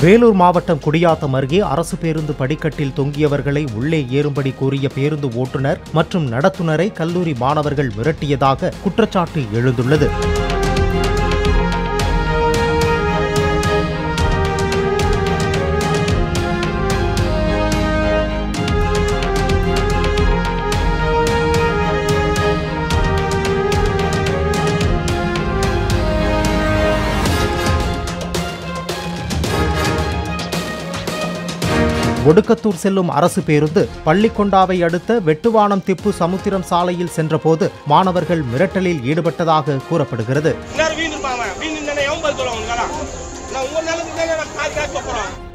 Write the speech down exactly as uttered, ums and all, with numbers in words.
வேலூர் மாவட்டம் குடியாத்தம் அருகே அரசு பேருந்து படிக்கட்டில் தொங்கியவர்களை உள்ளே ஏறும்படி கூறிய பேருந்து ஓட்டுநர் மற்றும் நடத்துனரை கல்லூரி மாணவர்கள் மிரட்டியதாக குற்றச்சாட்டு எழுந்துள்ளது. ஒடுக்கத்தூர் செல்லும் அரசு பேருந்து பள்ளிக்கொண்டாவை அடுத்த வெட்டுவானம் திப்பு சமுத்திரம் சாலையில் சென்றபோது மாணவர்கள் மிரட்டலில் ஈடுபட்டதாக கூறப்படுகிறது.